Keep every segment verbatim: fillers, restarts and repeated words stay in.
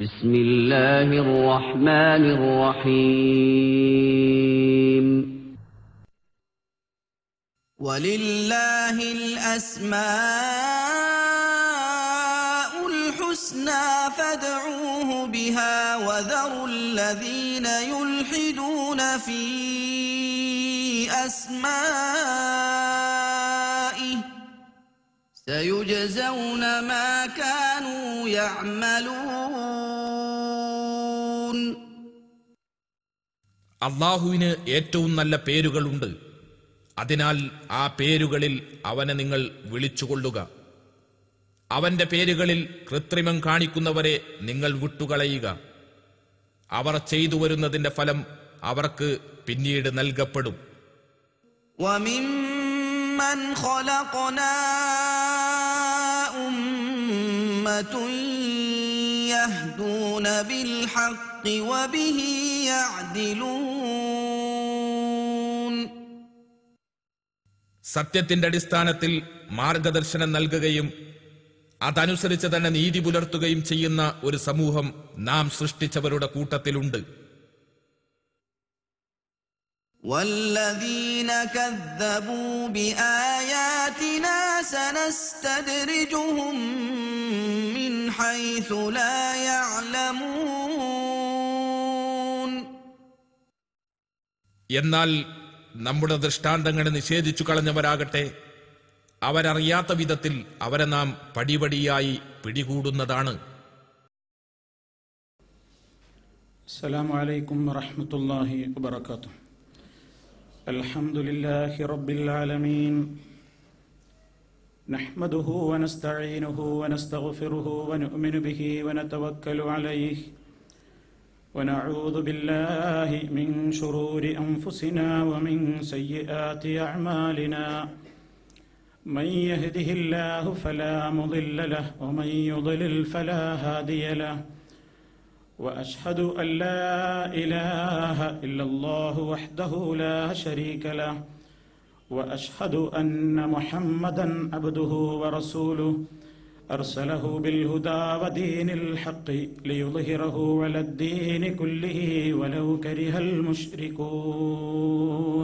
بسم الله الرحمن الرحيم ولله الأسماء الحسنى فادعوه بها وذروا الذين يلحدون في أسمائه سيجزون ما كانوا يعملون. അള്ളാഹുവിന് ഏറ്റവും നല്ല പേരുകളുണ്ട്. അതിനാൽ ആ പേരുകളിൽ അവനെ നിങ്ങൾ വിളിച്ചുകൊള്ളുക. അവന്റെ പേരുകളിൽ കൃത്രിമം കാണിക്കുന്നവരെ നിങ്ങൾ വിട്ടുകളയുക. അവർ ചെയ്തു വരുന്നതിന്റെ ഫലം അവർക്ക് പിന്നീട് നൽകപ്പെടും. وَمِمَّنْ خَلَقْنَا أُمَّةٌ يَهْدُونَ بِالْحَقِّ وَبِهِ يَعْدِلُونَ. സത്യത്തിന്റെ അടിസ്ഥാനത്തിൽ മാർഗദർശനം നൽകുകയും അതനുസരിച്ച് തന്നെ നീതി പുലർത്തുകയും ചെയ്യുന്ന ഒരു സമൂഹം നാം സൃഷ്ടിച്ചവരുടെ കൂട്ടത്തിലുണ്ട്. وَالَّذِينَ كَذَّبُوا بِآيَاتِنَا سَنَسْتَدْرِجُهُم مِّنْ حَيْثُ لَا يَعْلَمُونَ. എന്നാൽ നമ്മുടെ ദൃഷ്ടാന്തങ്ങളെ നിഷേധിച്ചു കളഞ്ഞവരാകട്ടെ, അവരറിയാത്ത വിധത്തിൽ അവരെ നാം പടിപടിയായി പിടികൂടുന്നതാണ്. അസ്സലാമു അലൈക്കും വറഹ്മത്തുള്ളാഹി വബറകാതുഹു. അൽഹംദുലില്ലാഹി റബ്ബിൽ ആലമീൻ. നഹ്മദുഹു വനസ്തഈനുഹു വനസ്തഗ്ഫിറുഹു വനുഅ്മിനു ബിഹി വനതവക്കലു അലൈഹി ونعوذ بالله من شرور أنفسنا ومن سيئات أعمالنا من يهده الله فلا مضل له ومن يضلل فلا هادي له وأشهد أن لا إله إلا الله وحده لا شريك له وأشهد أن محمدا عبده ورسوله أرسله بالهدى ودين الحق ليظهره على الدين كله ولو كره المشركون.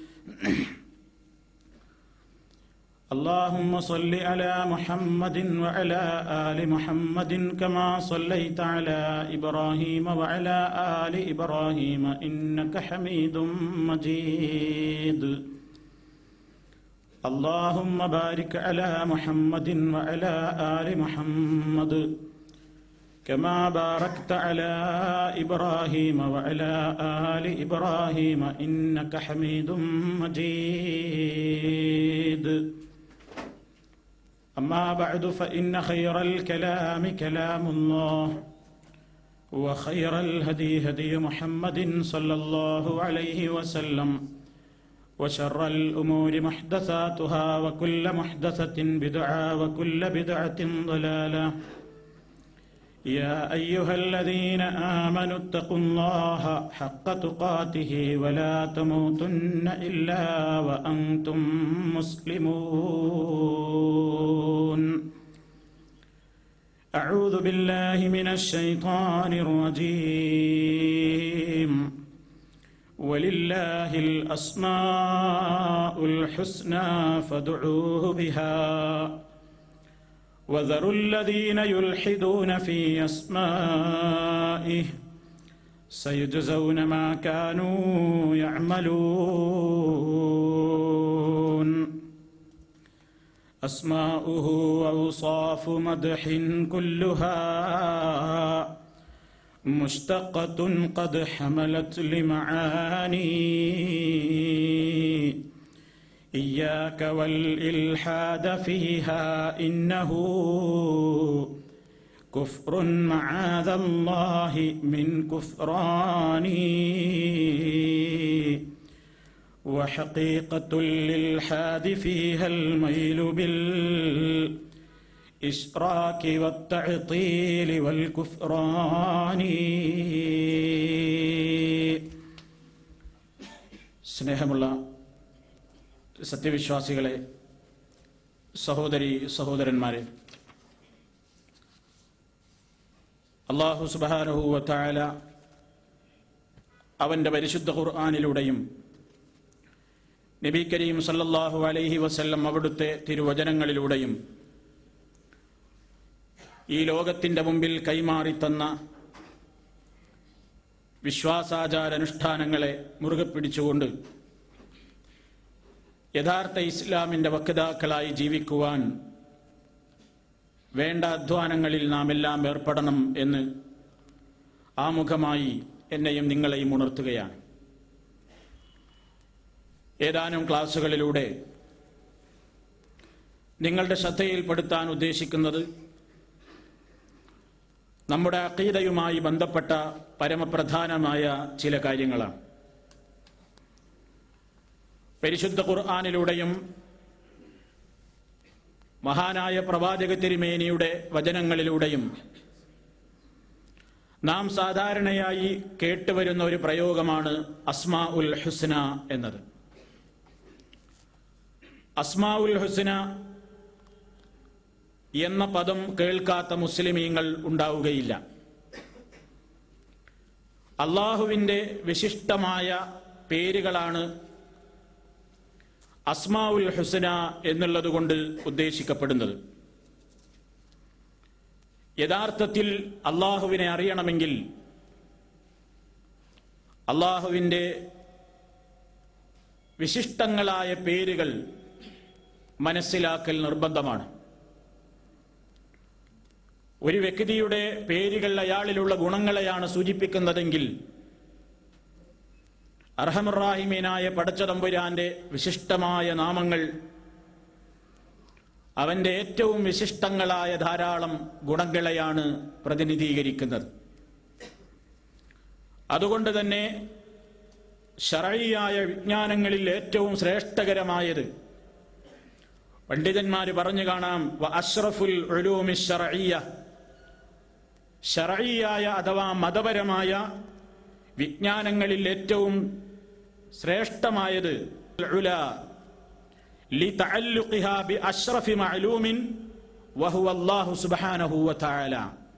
اللهم صل على محمد وعلى آل محمد كما صليت على إبراهيم وعلى آل إبراهيم إنك حميد مجيد. اللهم بارك على محمد وعلى آل محمد كما باركت على إبراهيم وعلى آل إبراهيم إنك حميد مجيد. أما بعد فإن خير الكلام كلام الله وخير الهدي هدي محمد صلى الله عليه وسلم وشر الأمور محدثاتها وكل محدثة بدعة وكل بدعة ضلالة. يا أيها الذين آمنوا اتقوا الله حق تقاته ولا تموتن إلا وأنتم مسلمون. أعوذ بالله من الشيطان الرجيم. ولله الأسماء الحسنى فادعوه بها وذروا الذين يلحدون في أسمائه سيجزون ما كانوا يعملون. أسماؤه أوصاف مدح كلها مشتقة قد حملت لمعاني إياك والإلحاد فيها إنه كفر معاذ الله من كفراني وحقيقة الإلحاد فيها الميل بالإشراك والتعطيل والكفران. സ്നേഹമുള്ള സത്യവിശ്വാസികളെ, സഹോദരി സഹോദരന്മാരെ, അല്ലാഹു സുബ്ഹാനഹു വ തആല അവന്റെ പരിശുദ്ധ ഖുർആനിലൂടെയും നബി കരീം സല്ലല്ലാഹു അലൈഹി വസല്ലം അവിടുത്തെ തിരുവചനങ്ങളിലൂടെയും ഈ ലോകത്തിന്റെ മുമ്പിൽ കൈമാറി തന്ന വിശ്വാസാചാരാനുഷ്ഠാനങ്ങളെ മുറുകെ പിടിച്ചുകൊണ്ട് യഥാർത്ഥ ഇസ്ലാമിന്റെ വക്താക്കളായി ജീവിക്കുവാൻ വേണ്ട അധ്വാനങ്ങളിൽ നാം എല്ലാം ഏർപ്പെടണം എന്ന് ആമുഖമായി എന്നെയും നിങ്ങളെയും ഉണർത്തുകയാണ്. ഏതാനും ക്ലാസുകളിലൂടെ നിങ്ങളുടെ ശ്രദ്ധയിൽപ്പെടുത്താൻ ഉദ്ദേശിക്കുന്നത് നമ്മുടെ അഖീദയുമായി ബന്ധപ്പെട്ട പരമപ്രധാനമായ ചില കാര്യങ്ങളാണ്. പരിശുദ്ധ ഖുർആനിലൂടെയും മഹാനായ പ്രവാചക തിരുമേനിയുടെ വചനങ്ങളിലൂടെയും നാം സാധാരണയായി കേട്ടുവരുന്ന ഒരു പ്രയോഗമാണ് അസ്മാ ഉൽ ഹുസ്ന എന്നത്. അസ്മാ ഉൽ ഹുസ്ന എന്ന പദം കേൾക്കാത്ത മുസ്ലിമീങ്ങൾ ഉണ്ടാവുകയില്ല. അള്ളാഹുവിന്റെ വിശിഷ്ടമായ പേരുകളാണ് അസ്മാ ഉൽ ഹുസ്ന എന്നുള്ളത് കൊണ്ട് ഉദ്ദേശിക്കപ്പെടുന്നത്. യഥാർത്ഥത്തിൽ അള്ളാഹുവിനെ അറിയണമെങ്കിൽ അള്ളാഹുവിന്റെ വിശിഷ്ടങ്ങളായ പേരുകൾ മനസ്സിലാക്കൽ നിർബന്ധമാണ്. ഒരു വ്യക്തിയുടെ പേരുകൾ അയാളിലുള്ള ഗുണങ്ങളെയാണ് സൂചിപ്പിക്കുന്നതെങ്കിൽ അർഹമുറാഹിമീനായ പടച്ചതമ്പുരാന്റെ വിശിഷ്ടമായ നാമങ്ങൾ അവന്റെ ഏറ്റവും വിശിഷ്ടങ്ങളായ ധാരാളം ഗുണങ്ങളെയാണ് പ്രതിനിധീകരിക്കുന്നത്. അതുകൊണ്ട് തന്നെ ശർഈയായ വിജ്ഞാനങ്ങളിൽ ഏറ്റവും ശ്രേഷ്ഠകരമായത് പണ്ഡിതന്മാർ പറഞ്ഞു കാണാം, വ അഷ്റഫുൽ ഉലൂമി ശർഈയ, ശർഈയായ അഥവാ മതപരമായ വിജ്ഞാനങ്ങളിൽ ഏറ്റവും ശ്രേഷ്ഠമായത് ഉലാ ലിതഅല്ലുഖിഹാ ബിഅശ്റഫി മഅലൂമിൻ വഹുവ അല്ലാഹു സുബ്ഹാനഹു വ തആല.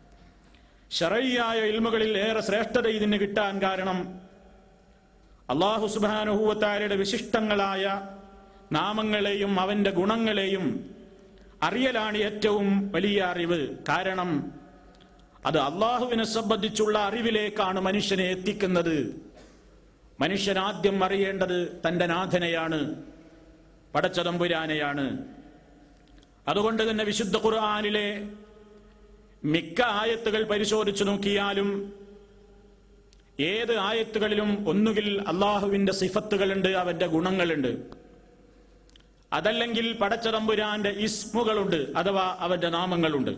ശർഈയായ ഇൽമുകളിൽ ഏറെ ശ്രേഷ്ഠത ഇതിന് കിട്ടാൻ കാരണം അല്ലാഹു സുബ്ഹാനഹു വ തആലയുടെ വിശിഷ്ടങ്ങളായ നാമങ്ങളെയും അവന്റെ ഗുണങ്ങളെയും അറിയലാണ് ഏറ്റവും വലിയ അറിവ്. കാരണം അത് അള്ളാഹുവിനെ സംബന്ധിച്ചുള്ള അറിവിലേക്കാണ് മനുഷ്യനെ എത്തിക്കുന്നത്. മനുഷ്യൻ ആദ്യം അറിയേണ്ടത് തന്റെ നാഥനെയാണ്, പടച്ചതമ്പുരാനെയാണ്. അതുകൊണ്ട് തന്നെ വിശുദ്ധ ഖുർആനിലെ മിക്ക ആയത്തുകൾ പരിശോധിച്ചു നോക്കിയാലും ഏത് ആയത്തുകളിലും ഒന്നുകിൽ അള്ളാഹുവിന്റെ സിഫത്തുകളുണ്ട്, അവന്റെ ഗുണങ്ങളുണ്ട്, അതല്ലെങ്കിൽ പടച്ചതമ്പുരാന്റെ ഇസ്മുകളുണ്ട് അഥവാ അവന്റെ നാമങ്ങളുണ്ട്.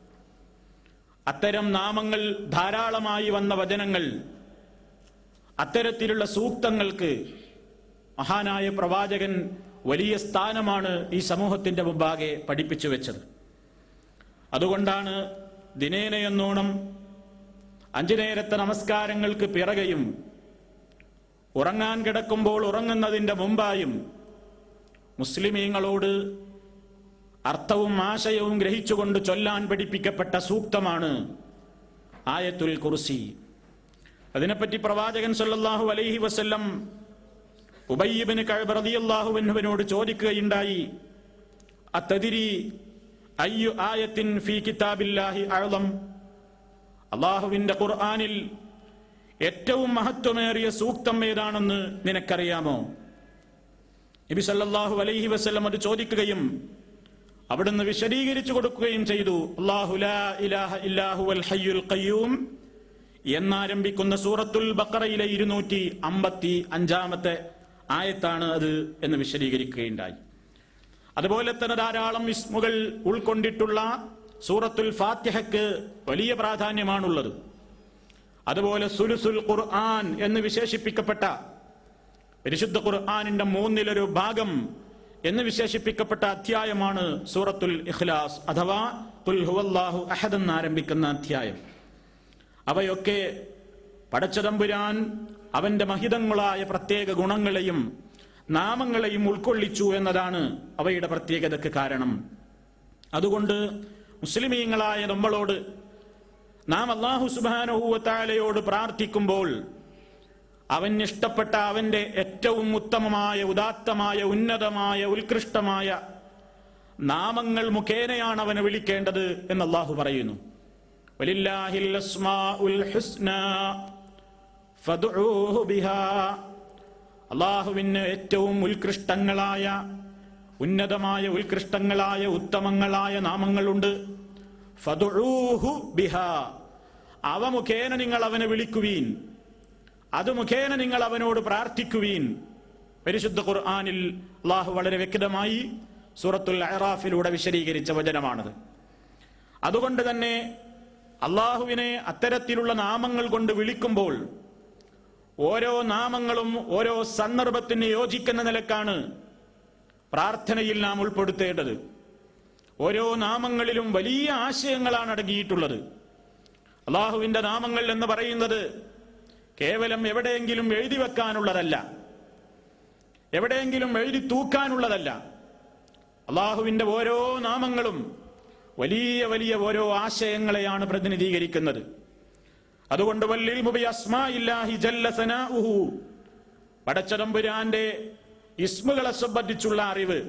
അത്തരം നാമങ്ങൾ ധാരാളമായി വന്ന വചനങ്ങൾ, അത്തരത്തിലുള്ള സൂക്തങ്ങൾക്ക് മഹാനായ പ്രവാചകൻ വലിയ സ്ഥാനമാണ് ഈ സമൂഹത്തിന്റെ മുമ്പാകെ പഠിപ്പിച്ചു വെച്ചത്. അതുകൊണ്ടാണ് ദിനേനയെന്നോണം അഞ്ചു നേരത്തെ നമസ്കാരങ്ങൾക്ക് പിറകെയും ഉറങ്ങാൻ കിടക്കുമ്പോൾ ഉറങ്ങുന്നതിന്റെ മുമ്പായും മുസ്ലിമീങ്ങളോട് അർത്ഥവും ആശയവും ഗ്രഹിച്ചുകൊണ്ട് ചൊല്ലാൻ പഠിപ്പിക്കപ്പെട്ട സൂക്തമാണ് ആയത്തുൽ കുർസി. അതിനെപ്പറ്റി പ്രവാചകൻ സല്ലല്ലാഹു അലൈഹി വസല്ലം ഉബയ്യ് ഇബ്നു കഅബ് റളിയല്ലാഹു അൻഹുവിനോട് ചോദിക്കുകയുണ്ടായി, അത്തദ്രി അയ്യു ആയത്തിൻ ഫീ കിതാബില്ലാഹി അഅ്ളം, അല്ലാഹുവിന്റെ ഖുർആനിൽ ഏറ്റവും മഹത്വമേറിയ സൂക്തം ഏതാണെന്ന് നിനക്കറിയാമോ? നബി സല്ലല്ലാഹു അലൈഹി വസല്ലം അത് ചോദിക്കുകയും അവിടുന്ന് വിശദീകരിച്ചു കൊടുക്കുകയും ചെയ്തു. അല്ലാഹു ലാ ഇലാഹ ഇല്ലാ ഹുവൽ ഹയ്യുൽ ഖയ്യൂം എന്നാരംഭിക്കുന്ന സൂറത്തുൽ ബഖറയിലെ ഇരുന്നൂറ്റി അമ്പത്തി അഞ്ചാമത്തെ ആയത്താണ് അത് എന്ന് വിശദീകരിക്കുകയുണ്ടായി. അതുപോലെ തന്നെ ധാരാളം ഇസ്മുകൾ ഉൾക്കൊണ്ടിട്ടുള്ള സൂറത്തുൽ ഫാത്തിഹയ്ക്ക് വലിയ പ്രാധാന്യമാണുള്ളത്. അതുപോലെ സുലുസുൽ ഖുർആൻ എന്ന് വിശേഷിപ്പിക്കപ്പെട്ട പരിശുദ്ധ ഖുർആനിന്റെ മൂന്നിലൊരു ഭാഗം എന്ന് വിശേഷിപ്പിക്കപ്പെട്ട അധ്യായമാണ് സൂറത്തുൽ ഇഖ്ലാസ് അഥവാ ഖുൽ ഹുവല്ലാഹു അഹദ് എന്നാരംഭിക്കുന്ന അധ്യായം. അവയൊക്കെ പടച്ചതമ്പുരാൻ അവന്റെ മഹിതങ്ങളായ പ്രത്യേക ഗുണങ്ങളെയും നാമങ്ങളെയും ഉൾക്കൊള്ളിച്ചു എന്നതാണ് അവയുടെ പ്രത്യേകതയ്ക്ക് കാരണം. അതുകൊണ്ട് മുസ്ലിമീങ്ങളായ നമ്മളോട് നാം അല്ലാഹു സുബ്ഹാനഹു വ തആലയോട് പ്രാർത്ഥിക്കുമ്പോൾ അവൻ ഇഷ്ടപ്പെട്ട അവന്റെ ഏറ്റവും ഉത്തമമായ, ഉദാത്തമായ, ഉന്നതമായ, ഉത്കൃഷ്ടമായ നാമങ്ങൾ മുഖേനയാണ് അവനെ വിളിക്കേണ്ടത് എന്ന് അല്ലാഹു പറയുന്നു. വലില്ലാഹിൽ അസ്മാഉൽ ഹുസ്നാ ഫദ്ഉഹു ബിഹാ. അല്ലാഹുവിന് ഏറ്റവും ഉത്കൃഷ്ടങ്ങളായ, ഉന്നതമായ, ഉത്കൃഷ്ടങ്ങളായ, ഉത്തമങ്ങളായ നാമങ്ങളുണ്ട്. ഫദ്ഉഹു ബിഹാ. അവ മുഖേന നിങ്ങൾ അവനെ വിളിക്കുവീൻ, അത് മുഖേന നിങ്ങൾ അവനോട് പ്രാർത്ഥിക്കുവീൻ. പരിശുദ്ധ ഖുർആനിൽ അല്ലാഹു വളരെ വ്യക്തമായി സൂറത്തുൽ അഅറാഫിലൂടെ വിശദീകരിച്ച വചനമാണത്. അതുകൊണ്ട് തന്നെ അല്ലാഹുവിനെ അത്തരത്തിലുള്ള നാമങ്ങൾ കൊണ്ട് വിളിക്കുമ്പോൾ ഓരോ നാമങ്ങളും ഓരോ സന്ദർഭത്തിന് യോജിക്കുന്ന നിലക്കാണ് പ്രാർത്ഥനയിൽ നാം ഉൾപ്പെടുത്തേണ്ടത്. ഓരോ നാമങ്ങളിലും വലിയ ആശയങ്ങളാണ് അടങ്ങിയിട്ടുള്ളത്. അല്ലാഹുവിന്റെ നാമങ്ങൾ എന്ന് പറയുന്നത് കേവലം എവിടെയെങ്കിലും എഴുതി വെക്കാനുള്ളതല്ല, എവിടെയെങ്കിലും എഴുതി തൂക്കാനുള്ളതല്ല. അല്ലാഹുവിന്റെ ഓരോ നാമങ്ങളും വലിയ വലിയ ഓരോ ആശയങ്ങളെയാണ് പ്രതിനിധീകരിക്കുന്നത്. അതുകൊണ്ട് വല്ലിൽമു ബി അസ്മാഇല്ലാഹി ജല്ല സനാഉഹു, പടച്ചതമ്പുരാന്റെ ഇസ്മുകളെ സംബന്ധിച്ചുള്ള അറിവ്,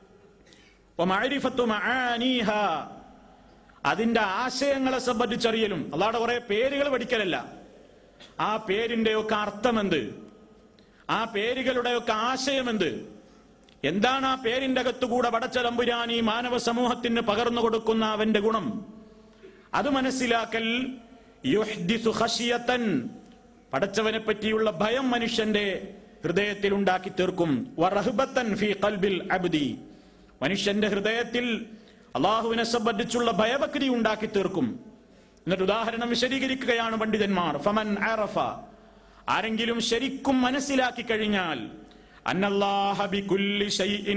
വമഅരിഫത്തു മആനീഹാ, അതിന്റെ ആശയങ്ങളെ സംബന്ധിച്ചറിയലും. അല്ലാഹുവിന്റെ കുറെ പേരുകൾ പഠിക്കലല്ല, ആ പേരിന്റെ ഒക്കെ അർത്ഥമെന്ത്, ആ പേരുകളുടെ ഒക്കെ ആശയമെന്ത്, എന്താണ് ആ പേരിന്റെ അകത്തുകൂടെ പടച്ചതമ്പുരാൻ ഈ മാനവ സമൂഹത്തിന് പകർന്നു കൊടുക്കുന്ന അവന്റെ ഗുണം, അത് മനസ്സിലാക്കൽ. യുഹ്ദിസു ഖശിയതൻ, പടച്ചവനെ പറ്റിയുള്ള ഭയം മനുഷ്യന്റെ ഹൃദയത്തിൽ ഉണ്ടാക്കി തീർക്കും. വറഹ്ബതൻ ഫീ ഖൽബിൽ അബ്ദി, മനുഷ്യന്റെ ഹൃദയത്തിൽ അല്ലാഹുവിനെ സംബന്ധിച്ചുള്ള ഭയഭക്തി ഉണ്ടാക്കി തീർക്കും. എന്നിട്ട് ഉദാഹരണം വിശദീകരിക്കുകയാണ് പണ്ഡിതന്മാർ. ഫമൻ അറഫ, ആരെങ്കിലും ശരിക്കും മനസ്സിലാക്കി കഴിഞ്ഞാൽ, അന്നല്ലാഹ ബികുല്ലി ശൈഇൻ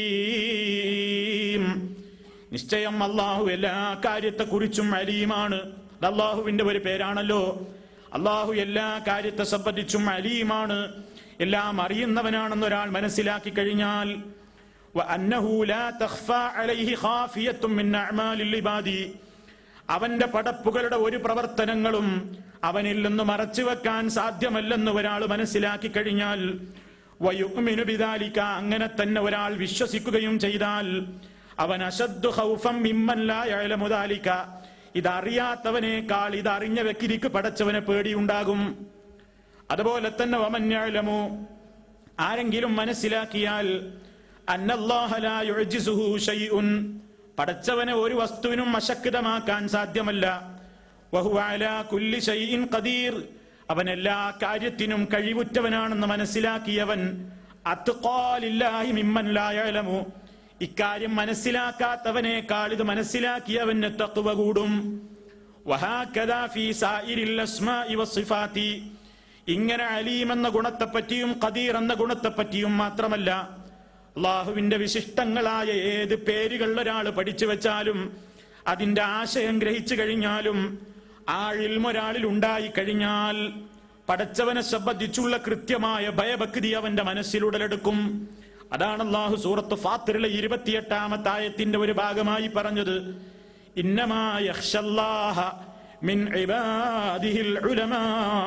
അലീം, നിശ്ചയം അല്ലാഹു എല്ലാ കാര്യത്തെക്കുറിച്ചും അലീമാണ്. അത് അല്ലാഹുവിന്റെ ഒരു പേരാണല്ലോ. അല്ലാഹു എല്ലാ കാര്യത്തെ സംബന്ധിച്ചും അലീമാണ്, എല്ലാം അറിയുന്നവനാണെന്ന് ഒരാൾ മനസ്സിലാക്കി കഴിഞ്ഞാൽ, വഅന്നഹു ലാ തഖ്ഫാ അലൈഹി ഖാഫിയത്തും മിൻ അഅമാലിൽ ഇബാദി, അവന്റെ പടപ്പുകളുടെ ഒരു പ്രവർത്തനങ്ങളും അവനിൽ നിന്ന് മറച്ചു വെക്കാൻ സാധ്യമല്ലെന്ന് ഒരാൾ മനസ്സിലാക്കി കഴിഞ്ഞാൽ, വയുഅ്മിനു ബിദാലിക, അങ്ങനെ തന്നെ ഒരാൾ വിശ്വസിക്കുകയും ചെയ്താൽ, അവൻ അശദ്ദു ഖൗഫൻ മിമ്മൻ ലാ യഅലമു ദാലിക, ഇതറിയാത്തവനേക്കാൾ ഇതറിഞ്ഞ വ്യക്തിക്ക് പടച്ചവനെ പേടിയുണ്ടാകും. അതുപോലെ തന്നെ വമൻ യഅലമു, ആരെങ്കിലും മനസ്സിലാക്കിയാൽ, അന്നല്ലാഹ ലാ യുഅ്ജിസുഹു ശൈഉൻ, പടച്ചവനെ ഒരു വസ്തുവിനും അശക്തമാക്കാൻ സാധ്യമല്ല. വഹുവ അലാ കുല്ലി ശൈഇൻ ഖദീർ, അവൻ എല്ലാ കാര്യത്തിനും കഴിവുറ്റവനാണെന്ന് മനസ്സിലാക്കിയവൻ, അത്ഖാ ലില്ലാഹി മിമ്മൻ ലാ യഅലമു, ഇക്കാര്യം മനസ്സിലാക്കാത്തവനേക്കാൾ ഇത് മനസ്സിലാക്കിയവന് തഖ്വ കൂടും. വഹാകദാ ഫീ സായിരിൽ അസ്മാഇ വസ്സിഫാതി, ഇങ്ങനെ അലീം എന്ന ഗുണത്തെപ്പറ്റിയും ഖദീർ എന്ന ഗുണത്തെപ്പറ്റിയും മാത്രമല്ല, അല്ലാഹുവിന്റെ വിശിഷ്ടങ്ങളായ ഏത് പേരുകൾ ഒരാൾ പഠിച്ചു വെച്ചാലും അതിന്റെ ആശയം ഗ്രഹിച്ചു കഴിഞ്ഞാലും ആ ഇൽമ് ഒരാളിൽ ഉണ്ടായി കഴിഞ്ഞാൽ പടച്ചവനെ സംബന്ധിച്ചുള്ള കൃത്യമായ ഭയഭക്തി അവന്റെ മനസ്സിലുടലെടുക്കും. അതാണ് അല്ലാഹു സൂറത്ത് ഫാത്തിറിലെ ഇരുപത്തിയെട്ടാമത്തെ ആയത്തിന്റെ ഒരു ഭാഗമായി പറഞ്ഞത്, ഇന്നമാ യഖ്ശല്ലാഹ മിൻ ഇബാദിഹിൽ ഉലമാ,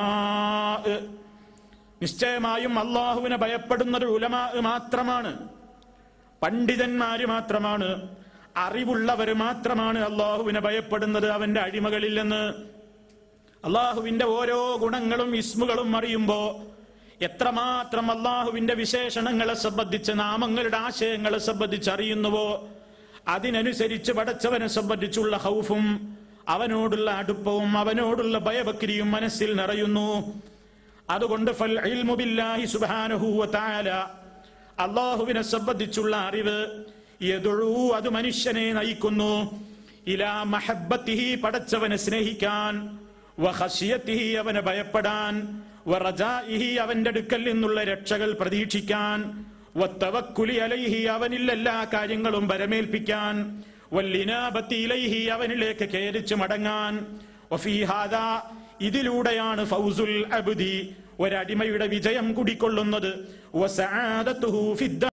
നിശ്ചയമായും അല്ലാഹുവിനെ ഭയപ്പെടുന്നത് ഉലമാ മാത്രമാണ്, പണ്ഡിതന്മാര് മാത്രമാണ്, അറിവുള്ളവർ മാത്രമാണ് അല്ലാഹുവിനെ ഭയപ്പെടുന്നത്, അവന്റെ അടിമകളിൽ നിന്ന്. അല്ലാഹുവിന്റെ ഓരോ ഗുണങ്ങളും ഇസ്മുകളും അറിയുമ്പോ എത്രമാത്രം അല്ലാഹുവിന്റെ വിശേഷണങ്ങളെ സംബന്ധിച്ച്, നാമങ്ങളുടെ ആശയങ്ങളെ സംബന്ധിച്ച് അറിയുന്നുവോ അതിനനുസരിച്ച് പടച്ചവനെ സംബന്ധിച്ചുള്ള ഖൗഫും അവനോടുള്ള അടുപ്പവും അവനോടുള്ള ഭയഭക്തിയും മനസ്സിൽ നിറയുന്നു. അതുകൊണ്ട് ഫൽ ഇൽമു ബില്ലാഹി സുബ്ഹാനഹു വ തആല, അല്ലാഹുവിനെ സംബന്ധിച്ചുള്ള അറിവ്, യദഉ, അത് മനുഷ്യനെ നയിക്കുന്നു, ഇലാ മഹബ്ബത്തിഹി, പടച്ചവനെ സ്നേഹിക്കാൻ, വ ഖശിയത്തിഹി, അവനെ ഭയപ്പെടാൻ, വ റജാഇഹി, അവന്റെ അടുക്കൽ നിന്നുള്ള രക്ഷകൾ പ്രതീക്ഷിക്കാൻ, വ തവക്കുലി അലൈഹി, അവനിൽ എല്ലാ കാര്യങ്ങളും ബരമേൽപ്പിക്കാൻ, വൽ ഇനാബത്തി ഇലൈഹി, അവനിലേക്ക് ഖേദിച്ച് മടങ്ങാൻ. വഫീ ഹാദാ, ഇതിലൂടെയാണ് ഫൗസുൽ അബ്ദി, ഒരടിമയുടെ വിജയം കുടിക്കൊള്ളുന്നത്, വസആദതുഹു ഫിദ്ദ